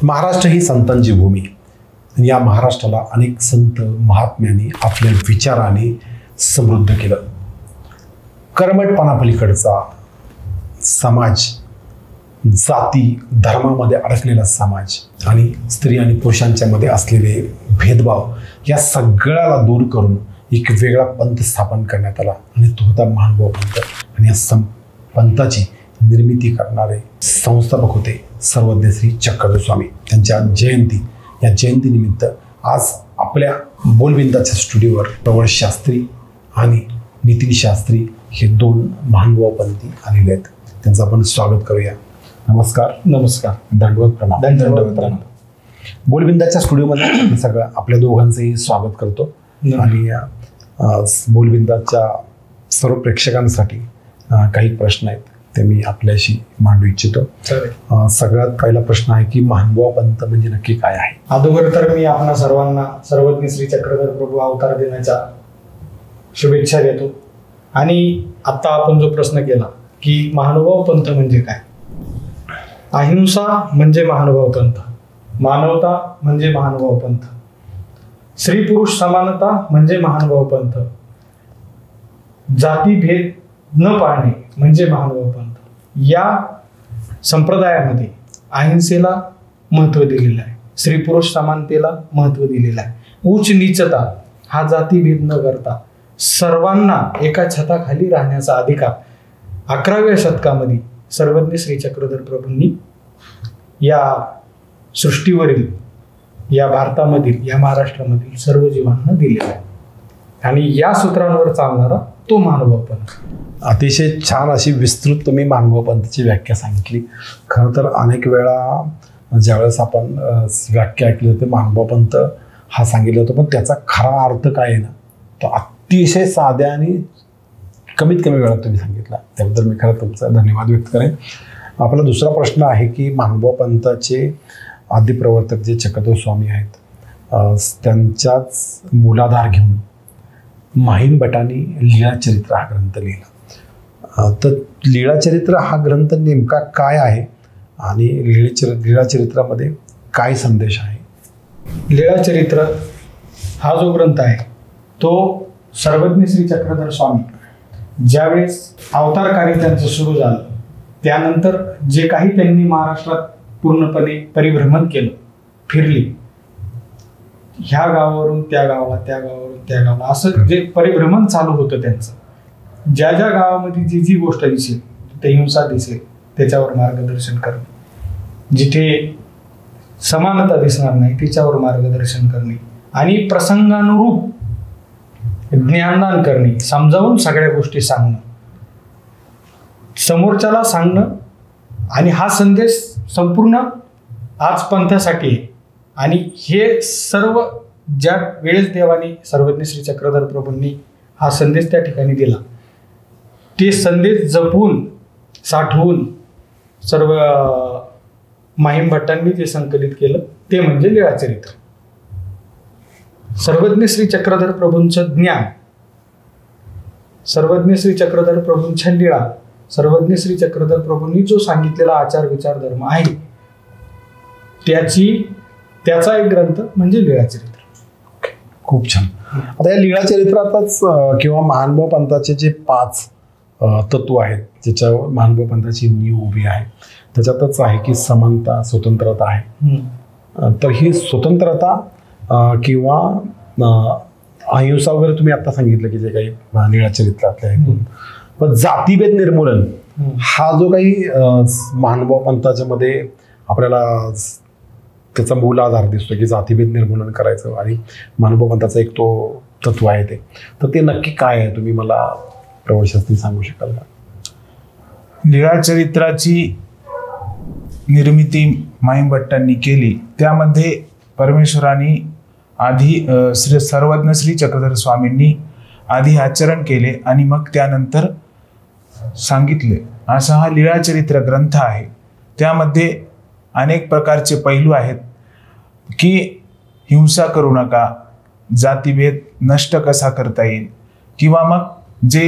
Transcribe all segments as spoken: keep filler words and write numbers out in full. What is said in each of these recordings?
महाराष्ट्र ही संतांची भूमी आणि या महाराष्ट्राला अनेक संत महात्म्यांनी आपल्या विचाराने समृद्ध केलं. कर्मठपणापलीकडचा समाज, जाती धर्मामध्ये अडकलेला समाज आणि स्त्री आणि पुरुषांच्या मध्ये असलेले भेदभाव या सगळ्याला दूर करून एक वेगळा पंथ स्थापन करण्यात आला आणि तो होता महानुभाव पंथ. आणि या सं पंथाची निर्मिती करणारे संस्थापक होते सर्वज्ञ श्री चक्रधर स्वामी. त्यांच्या जयंती या जयंतीनिमित्त आज आपल्या बोलबिंदाच्या स्टुडिओवर प्रवळ शास्त्री आणि नितीन शास्त्री हे दोन महानुभावपंथी आलेले आहेत. त्यांचं आपण स्वागत करूया. नमस्कार. नमस्कार. दंडवत प्रणाम. दंडवत प्रणाम. बोलबिंदाच्या स्टुडिओमध्ये मी सगळं आपल्या दोघांचंही स्वागत करतो आणि बोलबिंदाच्या सर्व प्रेक्षकांसाठी काही प्रश्न आहेत ते मी आपल्याशी मांडू इच्छितो. सगळ्यात पहिला प्रश्न आहे की महानुभाव पंथ म्हणजे नक्की काय आहे? अगोदर तर मी आपणा सर्वांना सर्वज्ञ श्री चक्रधर प्रभू अवतार दिनाच्या शुभेच्छा देतो. आणि आता आपण जो प्रश्न केला की महानुभाव पंथ म्हणजे काय, अहिंसा म्हणजे महानुभाव पंथ, मानवता म्हणजे महानुभाव पंथ, स्त्री पुरुष समानता म्हणजे महानुभाव पंथ, जातीभेद न पाळणे म्हणजे महानुभाव पंथ. या संप्रदायामध्ये अहिंसेला महत्त्व दिलेलं आहे, स्त्री पुरुष समानतेला महत्त्व दिलेलं आहे, उच्च नीचता हा जातीभेद न करता सर्वांना एका छताखाली राहण्याचा अधिकार अकराव्या शतकामध्ये सर्वज्ञ श्री चक्रधर प्रभूंनी या सृष्टीवरील, या भारतामधील, या महाराष्ट्रामधील सर्व जीवांना दिलेला आहे. आणि या सूत्रांवर चालणारा तो महानुभाव पंथ. अतिशय छान अशी विस्तृत तुम्ही महानुभाव पंथाची व्याख्या सांगितली. खरं तर अनेक वेळा ज्यावेळेस आपण व्याख्या ऐकली होती महानुभाव पंथ हा सांगितलं होतं, पण त्याचा खरा अर्थ काय आहे ना, तो अतिशय साध्या आणि कमीत कमी वेळात तुम्ही सांगितला. त्याबद्दल मी खरं तुमचा धन्यवाद व्यक्त करेन. आपला दुसरा प्रश्न आहे की महानुभाव पंथाचे आदिप्रवर्तक जे चक्रधर स्वामी आहेत त्यांच्याच मूलाधार घेऊन माहीम भटांनी लीळाचरित्र हा ग्रंथ लिहिला. तर लीळाचरित्र हा ग्रंथ नेमका काय आहे आणि लीळचर लीळाचरित्रामध्ये काय संदेश आहे? लीळाचरित्र हा जो ग्रंथ आहे तो सर्वज्ञ श्री चक्रधर स्वामी ज्यावेळेस अवतार कार्य त्यांचं सुरू झालं त्यानंतर जे काही त्यांनी महाराष्ट्रात पूर्णपणे परिभ्रमण केलं, फिरली, ह्या गावावरून त्या गावाला, त्या गावावरून त्या गावाला, असं जे परिभ्रमण चालू होतं त्यांचं, ज्या ज्या गावामध्ये जी जी गोष्ट दिसेल, तिथे हिंसा दिसेल त्याच्यावर मार्गदर्शन करणे, जिथे समानता दिसणार नाही त्याच्यावर मार्गदर्शन करणे आणि प्रसंगानुरूप ज्ञानदान करणे, समजावून सगळ्या गोष्टी सांगणं, समोरच्याला सांगणं. आणि हा संदेश संपूर्ण आज पंथासाठी आहे. आणि हे सर्व ज्या वेळेस देवाने सर्वज्ञ श्री चक्रधर प्रभूंनी हा संदेश त्या ठिकाणी दिला, ते संदेश जपून साठवून सर्व माहीम भट्टांनी जे संकलित केलं ते म्हणजे लीळाचरित्र. सर्वज्ञ श्री चक्रधर प्रभूंचं ज्ञान, सर्वज्ञ श्री चक्रधर प्रभूंच्या लीळा, सर्वज्ञ श्री चक्रधर प्रभूंनी जो सांगितलेला आचार विचार धर्म आहे त्याची त्याचा एक ग्रंथ म्हणजे लीळाचरित्र. खूप छान. आता या लीळाचरित्रातच किंवा महानुभाव पंथाचे जे पाच तत्व आहेत ज्याच्यावर महानुभाव पंथाची नीव उभी आहे त्याच्यातच आहे की समानता, स्वतंत्रता आहे. तर ही स्वतंत्रता किंवा अहिंसा वगैरे तुम्ही आता सांगितलं की जे काही लीळाचरित्रातले आहे, पण जातीभेद निर्मूलन हा जो काही महानुभाव पंथाच्या मध्ये आपल्याला त्याचा मूल आधार दिसतो की जातीभेद निर्मूलन करायचं आणि महानुभाव पंथाचा एक तो तत्व आहे ते, तर ते नक्की काय आहे तुम्ही मला प्रवशास्त्री सांगू शकाल का? लीळाचरित्राची निर्मिती माहीम भट्टांनी केली. त्यामध्ये परमेश्वराने आधी श्री सर्वज्ञ श्री चक्रधर स्वामींनी आधी आचरण केले आणि मग त्यानंतर सांगितले, असा हा लीळाचरित्र ग्रंथ आहे. त्यामध्ये अनेक प्रकारचे पैलू आहेत की हिंसा करू नका, जातीभेद नष्ट कसा करता येईल, किंवा मग जे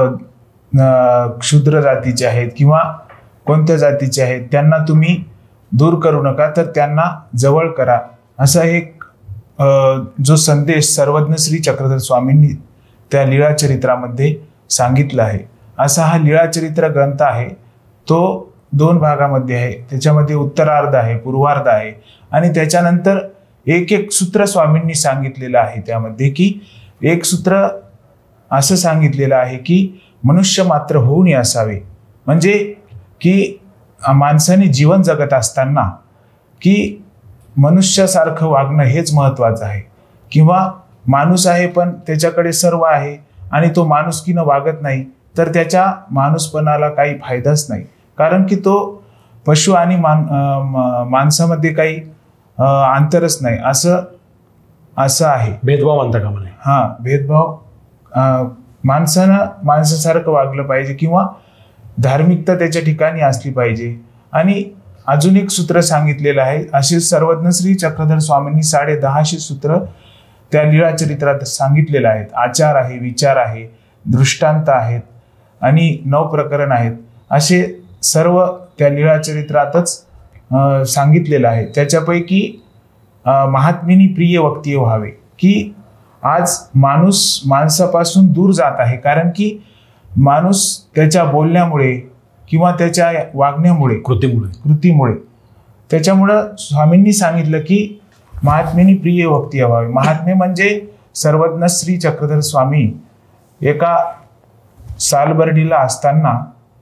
क्षुद्र जातीचे आहेत किंवा कोणत्या जातीचे आहेत त्यांना तुम्ही दूर करू नका, तर त्यांना जवळ करा, असा एक जो संदेश सर्वज्ञ श्री चक्रधर स्वामींनी त्या लीळाचरित्रामध्ये सांगितलं आहे. असा हा लीळाचरित्र ग्रंथ आहे. तो दोन भागामध्ये आहे. त्याच्यामध्ये उत्तरार्ध आहे, पूर्वार्ध आहे, आणि त्याच्यानंतर एक एक सूत्र स्वामींनी सांगितलेलं आहे. त्यामध्ये की एक सूत्र असं सांगितलेलं आहे की मनुष्य मात्र होऊन असावे, म्हणजे की माणसाने जीवन जगत असताना की मनुष्यासारखं वागणं हेच महत्त्वाचं आहे. किंवा माणूस आहे पण त्याच्याकडे सर्व आहे आणि तो माणुसकीनं वागत नाही, तर त्याच्या माणूसपणाला काही फायदाच नाही. कारण की तो पशु आणि मान माणसामध्ये काही अंतरच नाही, असं असं आहे. भेदभाव म्हणता का म्हणे? हां, भेदभाव. माणसानं माणसासारखं वागलं पाहिजे किंवा धार्मिकता त्याच्या ठिकाणी असली पाहिजे. आणि अजून एक सूत्र सांगितलेलं आहे. असे सर्वज्ञ श्री चक्रधर स्वामींनी साडे दहाशे सूत्र त्या लीळाचरित्रात सांगितलेलं आहेत. आचार आहे, विचार आहे, दृष्टांत आहेत आणि नऊ प्रकरण आहेत. असे सर्व त्या लीळाचरित्रातच सांगितलेलं आहे. त्याच्यापैकी महात्मेनी प्रिय वक्तीय व्हावे, की आज माणूस माणसापासून दूर जात आहे. कारण की माणूस त्याच्या बोलण्यामुळे किंवा त्याच्या वागण्यामुळे, कृतीमुळे कृतीमुळे त्याच्यामुळं स्वामींनी सांगितलं की महात्मेनी प्रिय वक्तीय व्हावे. महात्मे म्हणजे सर्वज्ञ श्री चक्रधर स्वामी एका सालबर्डीला असताना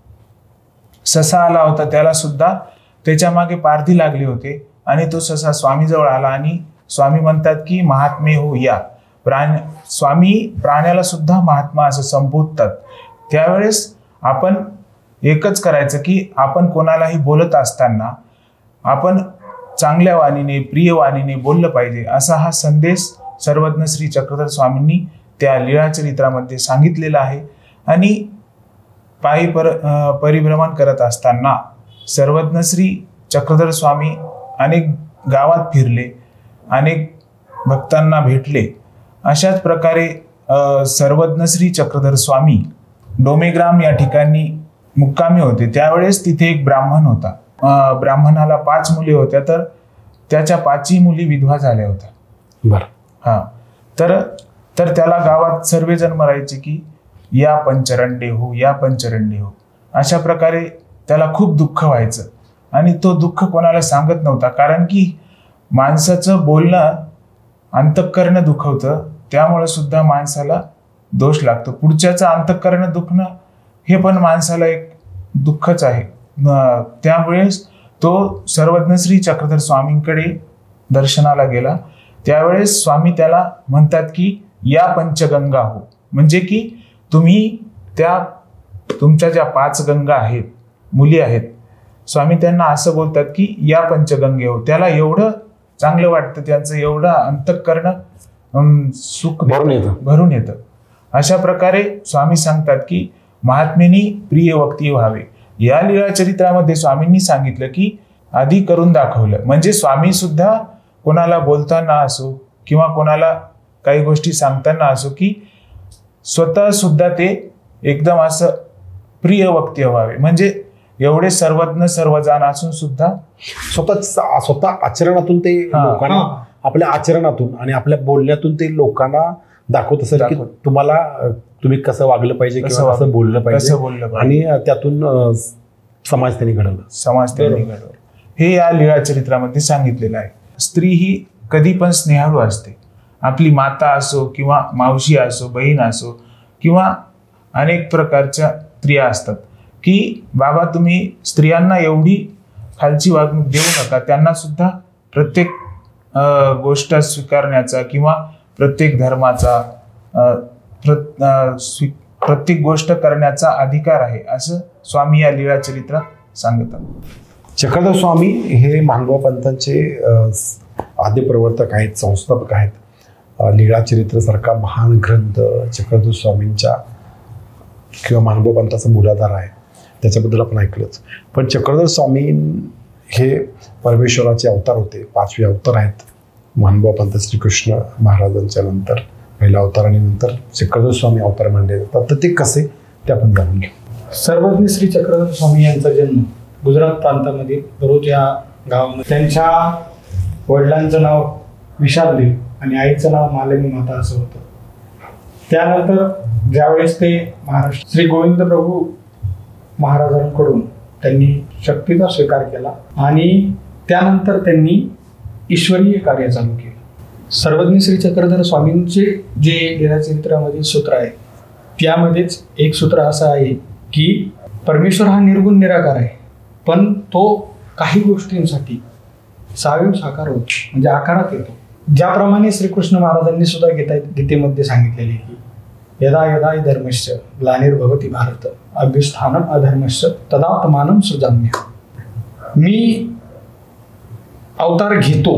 ससा आला होता, त्याला सुद्धा त्याच्या मागे पारधी लागले होते आणि तो ससा स्वामीजवळ आला आणि स्वामी म्हणतात की महात्मे हो या. प्राण स्वामी प्राण्याला सुद्धा महात्मा असं संबोधतात. त्यावेळेस आपण एकच करायचं की आपण कोणालाही बोलत असताना आपण चांगल्या वाणीने, प्रिय वाणीने बोललं पाहिजे, असा हा संदेश सर्वज्ञ श्री चक्रधर स्वामींनी त्या लीळाचरित्रामध्ये सांगितलेला आहे. आणि पायी पर परिभ्रमण करत असताना सर्वज्ञ श्री चक्रधर स्वामी अनेक गावात फिरले, अनेक भक्तांना भेटले. अशाच प्रकारे सर्वज्ञ श्री चक्रधर स्वामी डोमेग्राम या ठिकाणी मुक्कामी होते. त्यावेळेस तिथे एक ब्राह्मण होता. ब्राह्मणाला पाच मुली होत्या, तर त्याच्या पाचही मुली विधवा झाल्या होत्या. बरं. हा तर तर त्याला गावात सर्वजण म्हणायचे की या पंचरंडे हो, या पंचरंडे हो. अशा प्रकारे त्याला खूप दुःख व्हायचं आणि तो दुःख कोणाला सांगत नव्हता. कारण की माणसाचं बोलणं अंतःकरण दुखवतं, त्यामुळे सुद्धा माणसाला दोष लागतो. पुढच्याचं अंतःकरण दुखणं हे पण माणसाला एक दुःखच आहे. त्यामुळे तो सर्वज्ञ श्री चक्रधर स्वामींकडे दर्शनाला गेला. त्यावेळेस स्वामी त्याला म्हणतात की या पंचगंगा हो, म्हणजे की तुम्ही त्या तुमच्या ज्या पाच गंगा आहेत, मुली आहेत, स्वामी त्यांना असं बोलतात की या पंचगंगे हो. त्याला एवढं चांगलं वाटतं, त्यांचं एवढं अंतःकरण सुख भरून येतं भरून येतं अशा प्रकारे स्वामी सांगतात की महात्मेनी प्रिय वक्ती व्हावे. या लीळाचरित्रामध्ये स्वामींनी सांगितलं की आधी करून दाखवलं. म्हणजे स्वामी सुद्धा कोणाला बोलताना असो किंवा कोणाला काही गोष्टी सांगताना असो की स्वतः सुद्धा ते एकदम असं प्रिय वक्ती व्हावे. म्हणजे एवढे सर्वज्ञ सर्वजण असून सुद्धा स्वतः स्वतः आचरणातून ते लोकांना, आपल्या आचरणातून आणि आपल्या बोलण्यातून ते लोकांना दाखवत असेल की तुम्हाला तुम्ही कसं वागलं पाहिजे किंवा कसं बोललं पाहिजे आणि त्यातून समाज त्यांनी घडवलं समाज त्यांनी घडवलं हे या लीळाचरित्रामध्ये सांगितलेलं आहे. स्त्री ही कधी पण स्नेहाळू असते. आपली माता असो किंवा मावशी असो, बहीण असो किंवा अनेक प्रकारच्या स्त्रिया असतात की बाबा तुम्ही स्त्रियांना एवढी खालची वागणूक देऊ नका. त्यांना सुद्धा प्रत्येक गोष्ट स्वीकारण्याचा किंवा प्रत्येक धर्माचा प्रत्येक गोष्ट करण्याचा अधिकार आहे, असं स्वामी या लीळाचरित्रात सांगतात. चक्रधर स्वामी हे मानव पंथांचे आद्य प्रवर्तक आहेत, संस्थापक आहेत. लीळाचरित्रसारखा महान ग्रंथ चक्रधर स्वामींच्या किंवा मानव पंथाचा मूलाधार आहे, त्याच्याबद्दल आपण ऐकलंच. पण चक्रधर स्वामी हे परमेश्वराचे अवतार होते. पाचवे अवतार आहेत मानव पंथ श्रीकृष्ण महाराजांच्या नंतर पहिला अवतार आणि नंतर चक्रधर स्वामी अवतार मानले जातात. तर ते कसे ते आपण जाणून घेऊ. सर्वज्ञ श्री चक्रधर स्वामी यांचा जन्म गुजरात प्रांतामध्ये बरोज या गावामध्ये. त्यांच्या वडिलांचं नाव विशालदेव आणि आईचं नाव मालिनी माता असं होतं. त्यानंतर ज्यावेळेस ते महाराष्ट्र श्री गोविंद प्रभू महाराजांकडून त्यांनी शक्तीचा स्वीकार केला आणि त्यानंतर त्यांनी ईश्वरीय कार्य चालू केलं. सर्वज्ञ श्री चक्रधर स्वामींचे जे लीलाचरित्रामधील सूत्र आहे त्यामध्येच एक सूत्र असं आहे की परमेश्वर हा निर्गुण निराकार आहे, पण तो काही गोष्टींसाठी सावयव साकार होतो, म्हणजे आकारात येतो. ज्याप्रमाणे श्रीकृष्ण महाराजांनी सुद्धा गीता गीतेमध्ये सांगितलेले की यदा यदा हि धर्मश्च ग्लानिर्भवति भारत अभ्युत्थानम अधर्मश्च तदात्मानं सृजाम्य. मी अवतार घेतो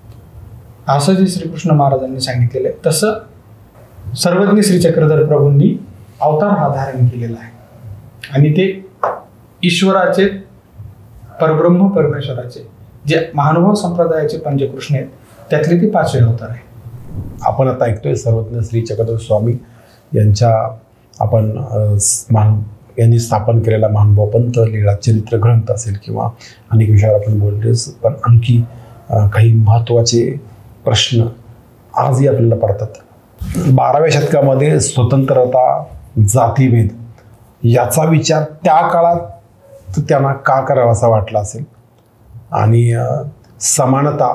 असं जे श्रीकृष्ण महाराजांनी सांगितलेलं आहे तसं सर्वज्ञ श्री चक्रधर प्रभूंनी अवतार हा धारण केलेला आहे आणि ते ईश्वराचे परब्रह्म परमेश्वराचे जे महानुभाव संप्रदायाचे पंचकृष्ण आहेत त्यातले ते पाचवे अवतार आहे. आपण आता ऐकतोय सर्वज्ञ श्री चक्रधर स्वामी यांच्या आपण मान यांनी स्थापन केलेला महानुभाव पंथ लीळा चरित्र ग्रंथ असेल किंवा अनेक विषयावर आपण बोलतोच, पण आणखी काही महत्त्वाचे प्रश्न आजही आपल्याला पडतात. बाराव्या शतकामध्ये स्वतंत्रता जातीभेद याचा विचार त्या काळात त्यांना का करावा असा वाटला असेल आणि समानता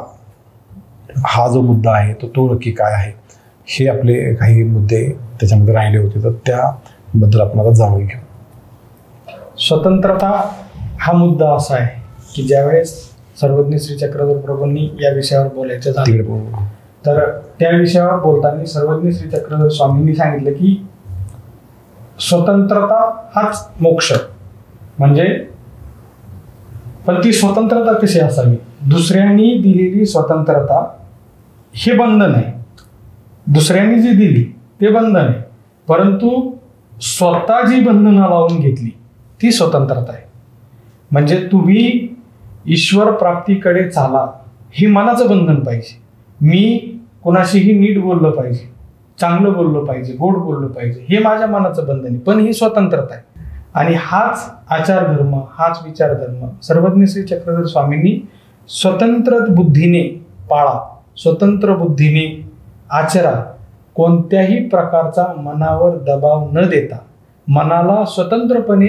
हा जो मुद्दा आहे तो तो नक्की काय आहे हे आपले काही मुद्दे त्याच्यामध्ये राहिले होते, तर त्याबद्दल आपण आता जाणून घेऊ. स्वतंत्रता हा मुद्दा असा आहे की ज्यावेळेस सर्वज्ञ श्री चक्रधर प्रभूंनी या विषयावर बोलायचं झालं तर त्या विषयावर बोलताना सर्वज्ञ श्री चक्रधर स्वामींनी सांगितलं की स्वतंत्रता हाच मोक्ष, म्हणजे पण ती स्वतंत्रता कशी असावी. दुसऱ्यांनी दिलेली स्वतंत्रता हे बंधन आहे, दुसऱ्यांनी जी दिली ते बंधन आहे, परंतु स्वतः जी बंधनं लावून घेतली ती स्वतंत्रता आहे. म्हणजे तुम्ही ईश्वर प्राप्तीकडे चाला हे मनाचं बंधन पाहिजे. मी कोणाशीही नीट बोललं पाहिजे, चांगलं बोललं पाहिजे, गोड बोललं पाहिजे, हे माझ्या मनाचं बंधन आहे, पण ही स्वतंत्रता आहे. आणि हाच आचार धर्म, हाच विचार धर्म सर्वज्ञ श्री चक्रधर स्वामींनी स्वतंत्र बुद्धीने पाळा, स्वतंत्र बुद्धीने आचरा, कोणत्याही प्रकारचा मनावर दबाव न देता मनाला स्वतंत्रपणे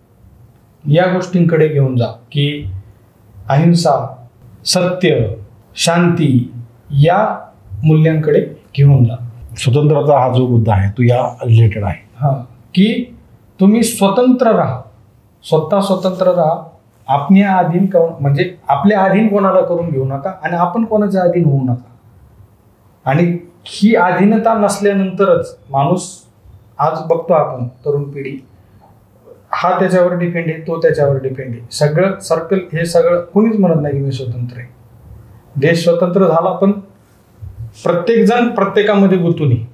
या गोष्टींकडे घेऊन जा की अहिंसा, सत्य, शांती या मूल्यांकडे घेऊन जा. स्वतंत्रता हा जो मुद्दा आहे तो या रिलेटेड आहे. हा की तुम्ही स्वतंत्र राहा, स्वतः स्वतंत्र राहा, आपल्या अधीन म्हणजे आपल्या अधीन कोणाला करून घेऊ नका आणि आपण कोणाच्या अधीन होऊ नका. आणि ही अधीनता नसल्यानंतरच माणूस आज बघतो आपण तरुण पिढी हा त्याच्यावर डिपेंड आहे, तो त्याच्यावर डिपेंड आहे, सगळं सर्कल हे सगळं कोणीच म्हणत नाही की मी स्वतंत्र आहे. देश स्वतंत्र झाला पण प्रत्येक जण प्रत्येकामध्ये गुंतून आहे.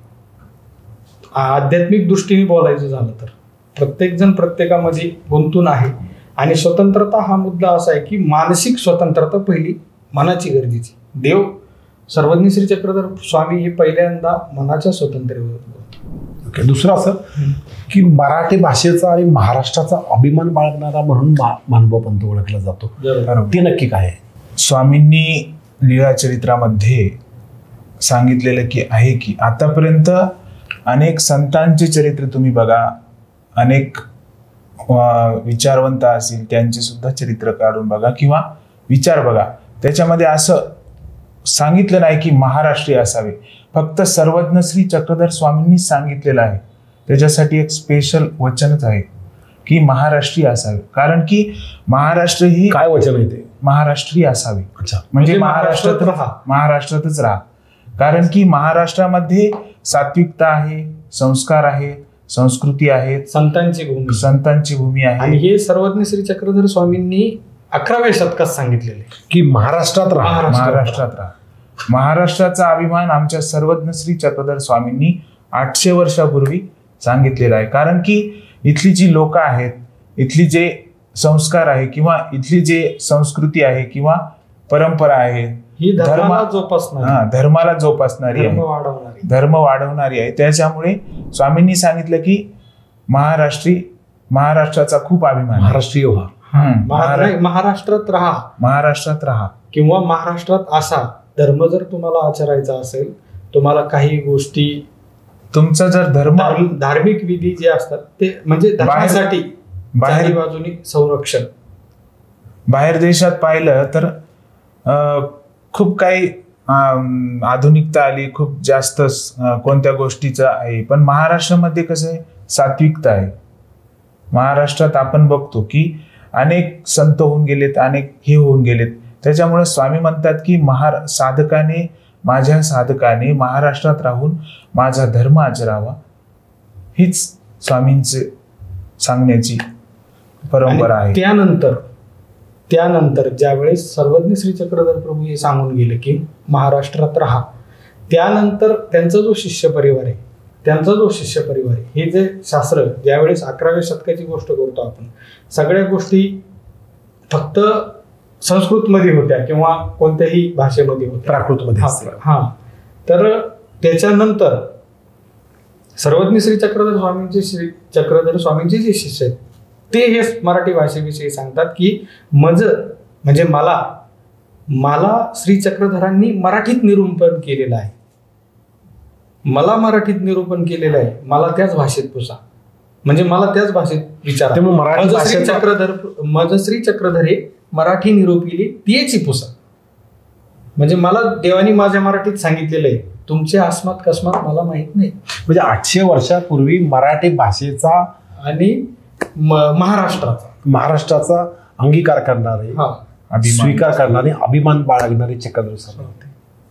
आध्यात्मिक दृष्टीने बोलायचं झालं तर प्रत्येक जण प्रत्येकामध्ये गुंतून आहे. आणि स्वतंत्रता हा मुद्दा असा आहे की मानसिक स्वतंत्रता पहिली मनाची गरजेची. देव सर्वज्ञ श्री चक्रधर स्वामी हे पहिल्यांदा मनाच्या स्वतंत्र्यावर बोलतात. ओके. दुसरं असं की मराठी भाषेचा आणि महाराष्ट्राचा अभिमान बाळगणारा म्हणून महानुभाव पंथ ओळखला जातो, ते नक्की काय आहे? स्वामींनी लीळा चरित्रामध्ये सांगितलेलं की आहे की आतापर्यंत अनेक संतांचे चरित्र तुम्ही बघा, अनेक विचारवंत असतील त्यांचे सुद्धा चरित्र काढून बघा किंवा विचार बघा, त्याच्यामध्ये असं सांगितलं नाही की महाराष्ट्रीय असावे. फक्त सर्वज्ञ श्री चक्रधर स्वामींनी सांगितलेलं आहे, त्याच्यासाठी एक स्पेशल वचनच आहे की महाराष्ट्रीय असावे. कारण की महाराष्ट्र ही काय वचन आहे ते? महाराष्ट्रीय असावे. अच्छा. म्हणजे महाराष्ट्रात राहा, महाराष्ट्रातच राहा. कारण की महाराष्ट्रामध्ये सात्विकता आहे, संस्कार आहे, संस्कृती आहे, संतांची भूमी संतांची भूमी आहे. आणि हे सर्वज्ञ श्री चक्रधर स्वामींनी अकराव्या शतकात सांगितलेले की महाराष्ट्रात राहा, महाराष्ट्रात राहा. महाराष्ट्राचा अभिमान आमच्या सर्वज्ञ श्री चक्रधर स्वामींनी आठशे वर्षापूर्वी सांगितलेला आहे. कारण की इथली जी लोक आहेत, इथली जे संस्कार आहे किंवा इथली जे संस्कृती आहे किंवा परंपरा आहे ही धर्माला जोपासणारी, हा धर्माला जोपासणारी आहे, वाढवणारी, धर्म वाढवणारी आहे. त्याच्यामुळे स्वामींनी सांगितलं की महाराष्ट्री महाराष्ट्राचा खूप अभिमान, महाराष्ट्रीय व्हा. हम्म, महा- महारा- नाही, महाराष्ट्रात राहा महाराष्ट्रात राहा. किंवा महाराष्ट्रात असा धर्म जर तुम्हाला आचरायचा असेल, तुम्हाला काही गोष्टी तुमचा जर धर्म धार्म- धार्मिक विधी जे असतात ते म्हणजे धर्मासाठी बाहेर चारी बाजूनी संरक्षण. बाहेर देशात पाहिलं तर अं, खूप काही अं, आधुनिकता आली, खूप जास्त अं, कोणत्या गोष्टीचं आहे. पण महाराष्ट्रामध्ये कसं आहे, सात्विकता आहे. महाराष्ट्रात आपण बघतो की अनेक संत होऊन गेलेत, अनेक हे होऊन गेलेत. त्याच्यामुळे स्वामी म्हणतात की महार साधकाने माझ्या साधकाने महाराष्ट्रात राहून माझा धर्म आचरावा, हीच स्वामींचे सांगण्याची परंपरा आणि आहे. त्यानंतर त्यानंतर ज्यावेळेस सर्वज्ञ श्री चक्रधर प्रभू हे सांगून गेले की महाराष्ट्रात राहा, त्यानंतर त्यांचा जो शिष्य परिवार आहे त्यांचा जो शिष्य परिवार आहे हे जे शास्त्र ज्यावेळेस अकराव्या शतकाची गोष्ट करतो आपण, सगळ्या गोष्टी फक्त संस्कृतमध्ये होत्या किंवा कोणत्याही भाषेमध्ये होत्या, प्राकृतमध्ये हा, असतं. हा. तर त्याच्यानंतर सर्वज्ञ श्री चक्रधर स्वामींचे श्री चक्रधर स्वामींचे जे शिष्य आहेत ते हे मराठी भाषेविषयी सांगतात की मज म्हणजे मला मला श्री चक्रधरांनी मराठीत निरूपण केलेलं आहे, मला मराठीत निरूपण केलेलं आहे, मला त्याच भाषेत पुसा, म्हणजे मला त्याच भाषेत विचारा. त्यामुळे मराठी मज श्री भाषेचा- चक्रधर मज श्री चक्रधर हे मराठी निरूपिली तीची पुसा, म्हणजे मला देवानी माझ्या मराठीत सांगितलेलं आहे, तुमचे अस्मात कस्मात मला माहित नाही. म्हणजे आठशे वर्षापूर्वी मराठी भाषेचा आणि म- महाराष्ट्राचा महाराष्ट्राचा अंगीकार करणारे, हा अभिमान. स्वीकार करणारे, अभिमान बाळगणारे चक्रधर स्वामी होते.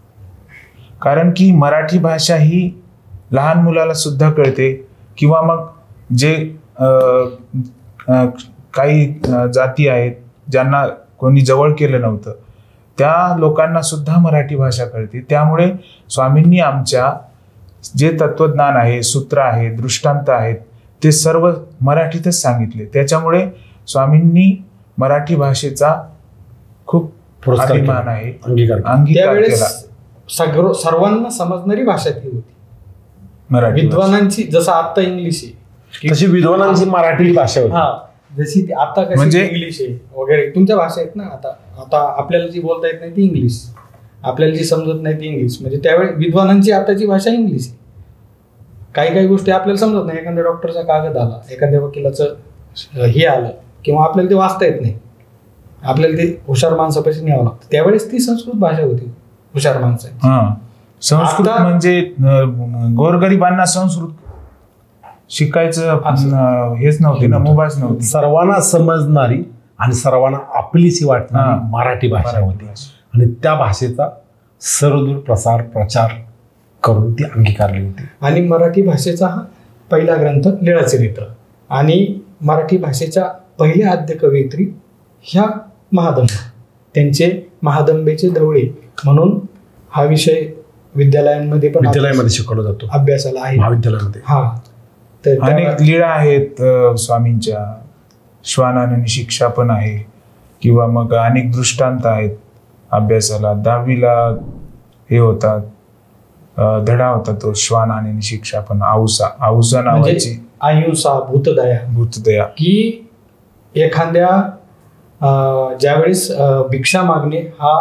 कारण की मराठी भाषा ही लहान मुलाला सुद्धा कळते, किंवा मग जे अं, अं, काही अं, जाती आहेत ज्यांना कोणी जवळ केलं नव्हतं त्या लोकांना सुद्धा मराठी भाषा कळते. त्यामुळे स्वामींनी आमच्या जे तत्वज्ञान आहे, सूत्र आहे, दृष्टांत आहेत, ते सर्व मराठीतच सांगितले. त्याच्यामुळे स्वामींनी मराठी भाषेचा खूप पुरस्कार अभिमान केला, आहे, अंगीकार केला. अंगीकार त्यावेळेस केला सगळं सर्वांना समजणारी भाषा ती होती. मराठी भाषा. विद्वानांची जसं आता इंग्लिश आहे, तशी विद्वानांची मराठी भाषा होती. हा जशी ती आता कशी म्हणजे- इंग्लिश आहे वगैरे तुमच्या भाषा आहेत ना. आता आता आपल्याला जी बोलता येत नाही ती इंग्लिश, आपल्याला जी समजत नाही ती इंग्लिश, म्हणजे त्यावेळी विद्वानांची आताची भाषा इंग्लिश आहे. काही काही गोष्टी आपल्याला समजत नाही, एखाद्या डॉक्टरचा कागद आला, एखाद्या वकिलाचं हे आलं किंवा आपल्याला ते वाचता येत नाही, आपल्याला ते हुशार माणसापाशी न्यावं लागतं. त्यावेळेस ती संस्कृत भाषा होती हुशार माणसाची. हा संस्कृत आता- म्हणजे अं, गोरगरिबांना संस्कृत शिकायचं असं. अं, हेच नव्हते ना, मुभाच नव्हती. सर्वांना समजणारी आणि सर्वांना आपलीशी वाटणारी हा. मराठी भाषा मराठी होती. भाषा. आणि त्या भाषेचा सर्वदूर प्रसार प्रचार करून ती अंगीकारली होती. आणि मराठी भाषेचा हा पहिला ग्रंथ लीळाचरित्र, आणि मराठी भाषेच्या पहिल्या आद्य कवयित्री ह्या महादंबा, त्यांचे महादंबेचे धवळे म्हणून हा विषय विद्यालयांमध्ये पण विद्यालयामध्ये शिकवला जातो, अभ्यासाला आहे. महाविद्यालयामध्ये. हा तर त्या- अनेक लीळा आहेत अं, स्वामींच्या, श्वानाननी शिक्षा पण आहे, किंवा मग अनेक दृष्टांत आहेत अभ्यासाला. दहावीला हे होतात अं, धडा होता तो श्वानाननी शिक्षा पण, आऊसा आऊसा नावाची म्हणजे अहिंसा, भूतदया, भूतदया. की एखाद्या अं, ज्यावेळेस अं, भिक्षा मागणे हा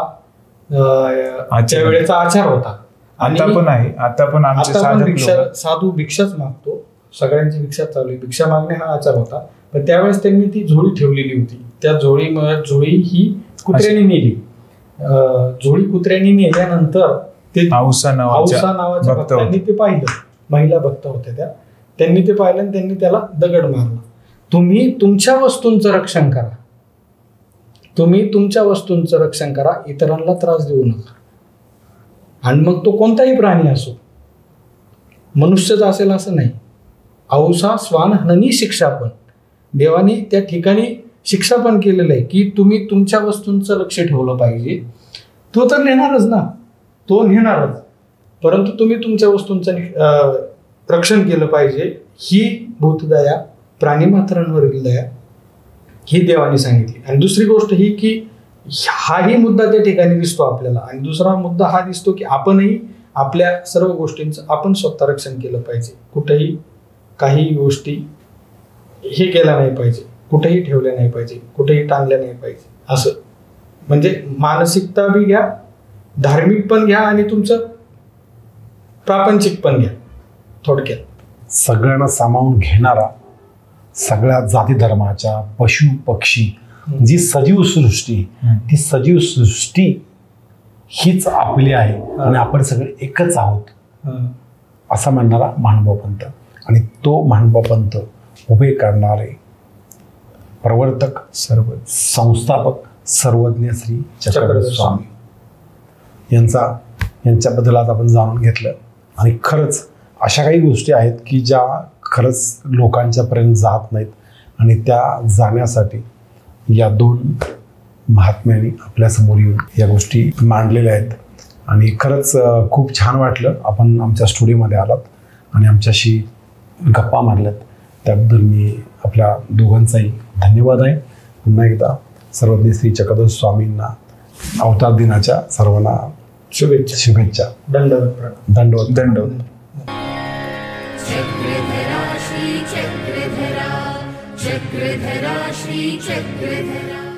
अं, त्या वेळेचा आचार होता. आता पण आहे, आता पण आमचे आता पण साधक भिक्षा लोक साधू भिक्षाच मागतो, सगळ्यांची भिक्षा चालू आहे, भिक्षा मागणे हा आचार होता. पण त्यावेळेस त्यांनी ती झोळी ठेवलेली होती, त्या झोळी झोळी ही कुत्र्याने नेली. अं, झोळी कुत्र्याने नेल्यानंतर ते आऊसा नावाच्या औसा नावाच्या भक्त भक्तांनी होते. ते पाहिलं, महिला भक्त होत्या त्या, त्यांनी ते पाहिलं आणि त्यांनी त्याला दगड मारला. तुम्ही तुमच्या वस्तूंचं रक्षण करा, तुम्ही तुमच्या वस्तूंचं रक्षण करा, इतरांना त्रास देऊ नका. आणि मग तो कोणताही प्राणी असो, मनुष्यच असेल असं नाही. औसा स्वान हननी शिक्षा पण, देवाने त्या ठिकाणी शिक्षा पण केलेलं आहे की तुम्ही तुमच्या वस्तूंचं लक्ष ठेवलं पाहिजे. तो तर नेणारच ना, तो नेणारच, परंतु तुम्ही तुमच्या वस्तूंचं अं, रक्षण केलं पाहिजे. ही भूतदया, प्राणीमात्रांवरील दया ही देवाने सांगितली. आणि दुसरी गोष्ट ही की हाही मुद्दा त्या ठिकाणी दिसतो आपल्याला, आणि दुसरा मुद्दा हा दिसतो की आपणही आपल्या सर्व गोष्टींचं आपण स्वतः रक्षण केलं पाहिजे. कुठेही काही गोष्टी हे केल्या नाही पाहिजे. कुठेही ठेवल्या नाही पाहिजे, कुठेही टांगल्या नाही पाहिजे. असं म्हणजे मानसिकता बी घ्या, धार्मिक पण घ्या आणि तुमचं प्रापंचिक पण घ्या. थोडक्यात सगळ्यांना सामावून घेणारा, सगळ्या जाती धर्माच्या, पशु पक्षी, जी सजीव सृष्टी, ती सजीव सृष्टी हीच आपली आहे आणि आपण सगळे एकच आहोत असा म्हणणारा महानुभाव पंथ. आणि तो महानुभाव पंथ उभे करणारे प्रवर्तक, सर्व संस्थापक सर्वज्ञ श्री चक्रधर स्वामी यांचा यांच्याबद्दल आज आपण जाणून घेतलं. आणि खरंच अशा काही गोष्टी आहेत की ज्या खरंच लोकांच्यापर्यंत जात नाहीत आणि त्या जाण्यासाठी या दोन महात्म्यांनी आपल्यासमोर येऊन या गोष्टी मांडलेल्या आहेत. आणि खरंच खूप छान वाटलं आपण आमच्या स्टुडिओमध्ये आलात आणि आमच्याशी गप्पा मारल्यात, त्याबद्दल मी आपल्या दोघांचाही धन्यवाद आहे. पुन्हा एकदा सर्वज्ञ श्री चक्रधर स्वामींना अवतार दिनाच्या सर्वांना शुभेच्छा. शुभेच्छा. दंडवत दंडवत दंडवत. चक्रधरा श्री चक्रधरा, चक्रधरा श्री चक्रधरा.